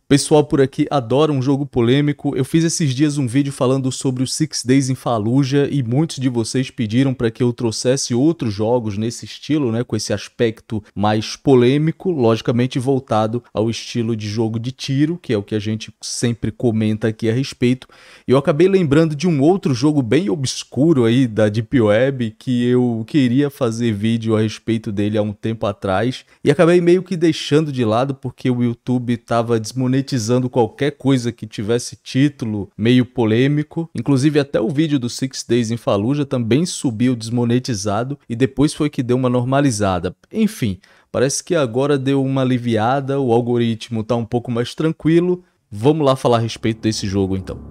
Pessoal por aqui adora um jogo polêmico. Eu fiz esses dias um vídeo falando sobre o Six Days in Fallujah e muitos de vocês pediram para que eu trouxesse outros jogos nesse estilo, né, com esse aspecto mais polêmico, logicamente voltado ao estilo de jogo de tiro, que é o que a gente sempre comenta aqui a respeito. E eu acabei lembrando de um outro jogo bem obscuro aí da Deep Web que eu queria fazer vídeo a respeito dele há um tempo atrás e acabei meio que deixando de lado porque o YouTube estava desmonetizando qualquer coisa que tivesse título meio polêmico. Inclusive até o vídeo do Six Days in Fallujah também subiu desmonetizado e depois foi que deu uma normalizada. Enfim, parece que agora deu uma aliviada, o algoritmo tá um pouco mais tranquilo. Vamos lá falar a respeito desse jogo então.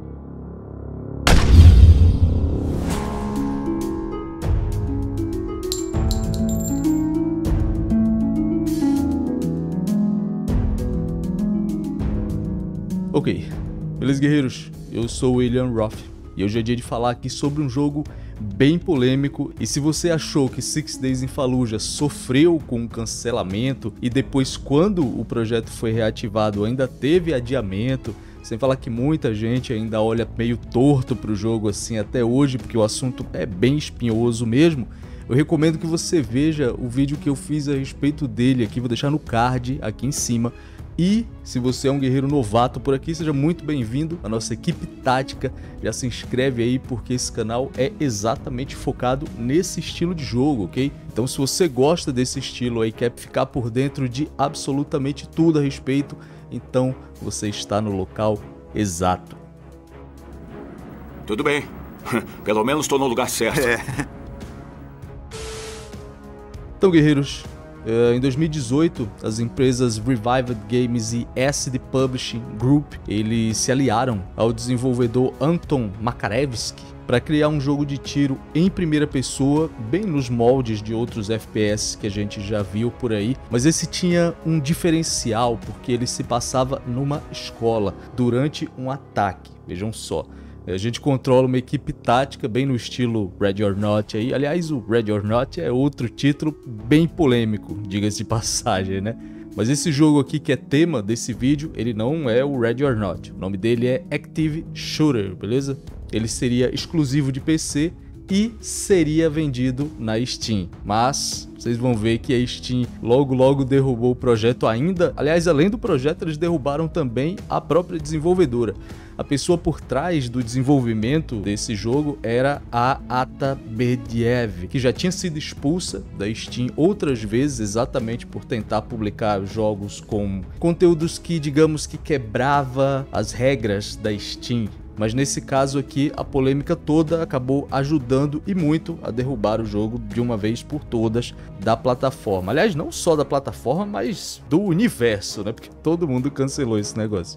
Ok, beleza guerreiros? Eu sou o William Roth e hoje é dia de falar aqui sobre um jogo bem polêmico. E se você achou que Six Days in Fallujah sofreu com um cancelamento e depois quando o projeto foi reativado ainda teve adiamento, sem falar que muita gente ainda olha meio torto pro jogo assim até hoje, porque o assunto é bem espinhoso mesmo, eu recomendo que você veja o vídeo que eu fiz a respeito dele aqui, vou deixar no card aqui em cima. E se você é um guerreiro novato por aqui, seja muito bem-vindo à nossa equipe tática. Já se inscreve aí porque esse canal é exatamente focado nesse estilo de jogo, ok? Então se você gosta desse estilo aí, quer ficar por dentro de absolutamente tudo a respeito, então você está no local exato. Tudo bem. Pelo menos estou no lugar certo. Então, guerreiros, em 2018, as empresas Revived Games e Acid Publishing Group, eles se aliaram ao desenvolvedor Anton Makarevsky para criar um jogo de tiro em primeira pessoa, bem nos moldes de outros FPS que a gente já viu por aí, mas esse tinha um diferencial porque ele se passava numa escola durante um ataque. Vejam só. A gente controla uma equipe tática bem no estilo Ready or Not aí. Aliás, o Ready or Not é outro título bem polêmico, diga-se de passagem, né? Mas esse jogo aqui que é tema desse vídeo, ele não é o Ready or Not. O nome dele é Active Shooter, beleza? Ele seria exclusivo de PC e seria vendido na Steam. Mas vocês vão ver que a Steam logo derrubou o projeto ainda. Aliás, além do projeto, eles derrubaram também a própria desenvolvedora. A pessoa por trás do desenvolvimento desse jogo era a Ata Berdiev, que já tinha sido expulsa da Steam outras vezes exatamente por tentar publicar jogos com conteúdos que, digamos que quebrava as regras da Steam. Mas nesse caso aqui, a polêmica toda acabou ajudando e muito a derrubar o jogo de uma vez por todas da plataforma. Aliás, não só da plataforma, mas do universo, né? Porque todo mundo cancelou esse negócio.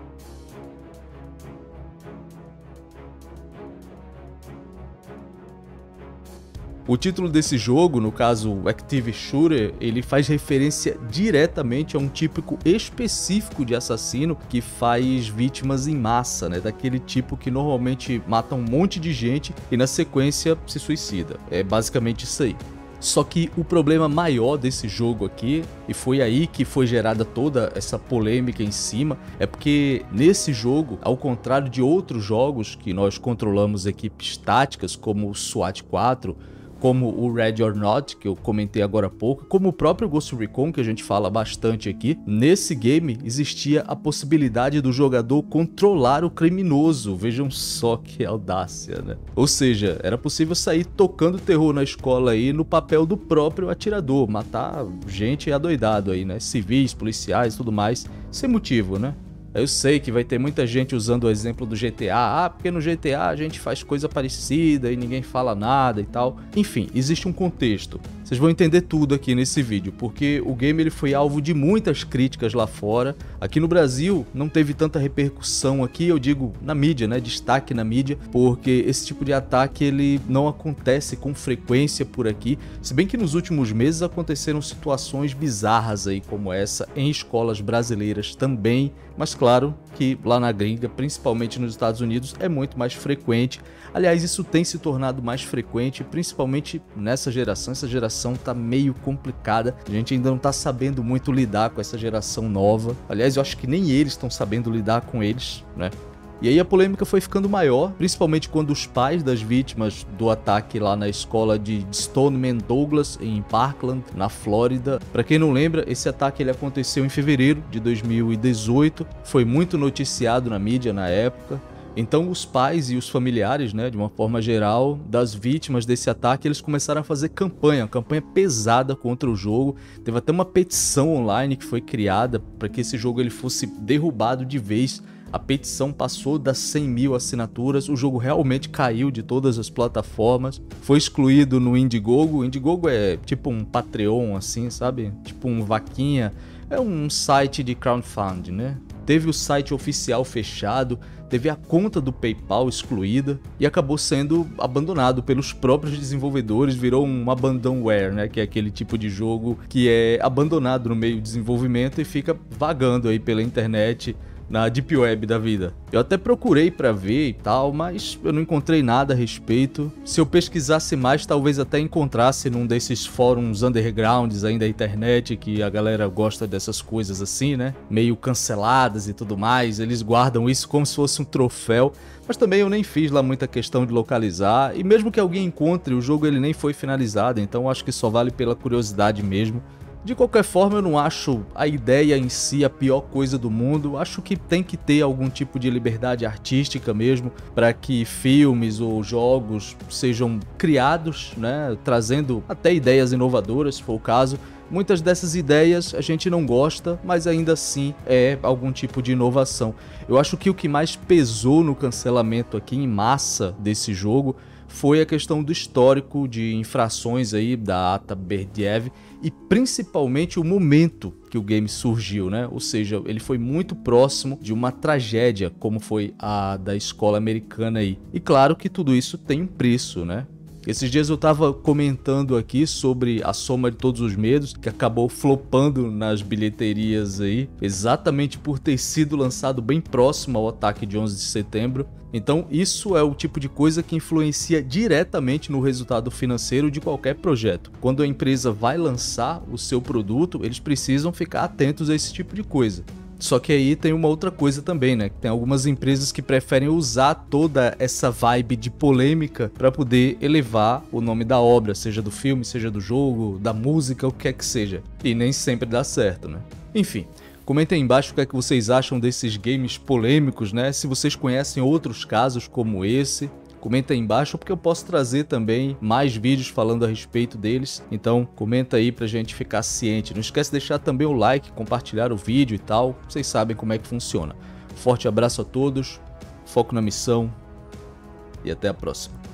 O título desse jogo, no caso Active Shooter, ele faz referência diretamente a um típico específico de assassino que faz vítimas em massa, né? Daquele tipo que normalmente mata um monte de gente e na sequência se suicida. É basicamente isso aí. Só que o problema maior desse jogo aqui, e foi aí que foi gerada toda essa polêmica em cima, é porque nesse jogo, ao contrário de outros jogos que nós controlamos equipes táticas, como o SWAT 4, como o Ready or Not, que eu comentei agora há pouco, como o próprio Ghost Recon, que a gente fala bastante aqui, nesse game existia a possibilidade do jogador controlar o criminoso. Vejam só que audácia, né? Ou seja, era possível sair tocando terror na escola aí no papel do próprio atirador, matar gente adoidado aí, né? Civis, policiais e tudo mais, sem motivo, né? Eu sei que vai ter muita gente usando o exemplo do GTA, porque no GTA a gente faz coisa parecida e ninguém fala nada e tal. Enfim, existe um contexto. Vocês vão entender tudo aqui nesse vídeo, porque o game ele foi alvo de muitas críticas lá fora. Aqui no Brasil não teve tanta repercussão aqui, eu digo na mídia, né, destaque na mídia, porque esse tipo de ataque ele não acontece com frequência por aqui, se bem que nos últimos meses aconteceram situações bizarras aí como essa em escolas brasileiras também, mas claro que lá na gringa, principalmente nos Estados Unidos, é muito mais frequente. Aliás, isso tem se tornado mais frequente, principalmente nessa geração. Essa geração geração tá meio complicada. A gente ainda não tá sabendo muito lidar com essa geração nova. Aliás, eu acho que nem eles estão sabendo lidar com eles, né? E aí a polêmica foi ficando maior, principalmente quando os pais das vítimas do ataque lá na escola de Stoneman Douglas, em Parkland, na Flórida. Para quem não lembra, esse ataque ele aconteceu em fevereiro de 2018, foi muito noticiado na mídia na época. Então os pais e os familiares, né, de uma forma geral, das vítimas desse ataque, eles começaram a fazer campanha pesada contra o jogo. Teve até uma petição online que foi criada para que esse jogo ele fosse derrubado de vez. A petição passou das 100 mil assinaturas, o jogo realmente caiu de todas as plataformas, foi excluído no Indiegogo. O Indiegogo é tipo um Patreon assim, sabe? Tipo um vaquinha, é um site de crowdfunding, né? Teve o site oficial fechado, teve a conta do PayPal excluída e acabou sendo abandonado pelos próprios desenvolvedores, virou um abandonware, né? Que é aquele tipo de jogo que é abandonado no meio do desenvolvimento e fica vagando aí pela internet, na Deep Web da vida. Eu até procurei pra ver e tal, mas eu não encontrei nada a respeito. Se eu pesquisasse mais, talvez até encontrasse num desses fóruns undergrounds aí da internet, que a galera gosta dessas coisas assim, né? Meio canceladas e tudo mais. Eles guardam isso como se fosse um troféu. Mas também eu nem fiz lá muita questão de localizar. E mesmo que alguém encontre, o jogo ele nem foi finalizado, então acho que só vale pela curiosidade mesmo. De qualquer forma, eu não acho a ideia em si a pior coisa do mundo. Acho que tem que ter algum tipo de liberdade artística mesmo para que filmes ou jogos sejam criados, né, trazendo até ideias inovadoras, se for o caso. Muitas dessas ideias a gente não gosta, mas ainda assim é algum tipo de inovação. Eu acho que o que mais pesou no cancelamento aqui em massa desse jogo foi a questão do histórico de infrações aí da Ata Berdiev e principalmente o momento que o game surgiu, né? Ou seja, ele foi muito próximo de uma tragédia como foi a da escola americana aí. E claro que tudo isso tem um preço, né? Esses dias eu tava comentando aqui sobre A Soma de Todos os Medos, que acabou flopando nas bilheterias aí, exatamente por ter sido lançado bem próximo ao ataque de 11 de setembro. Então isso é o tipo de coisa que influencia diretamente no resultado financeiro de qualquer projeto. Quando a empresa vai lançar o seu produto, eles precisam ficar atentos a esse tipo de coisa. Só que aí tem uma outra coisa também, né? Tem algumas empresas que preferem usar toda essa vibe de polêmica para poder elevar o nome da obra, seja do filme, seja do jogo, da música, o que quer que seja. E nem sempre dá certo, né? Enfim, comentem aí embaixo o que é que vocês acham desses games polêmicos, né? Se vocês conhecem outros casos como esse. Comenta aí embaixo, porque eu posso trazer também mais vídeos falando a respeito deles. Então comenta aí pra gente ficar ciente. Não esquece de deixar também o like, compartilhar o vídeo e tal. Vocês sabem como é que funciona. Forte abraço a todos, foco na missão e até a próxima.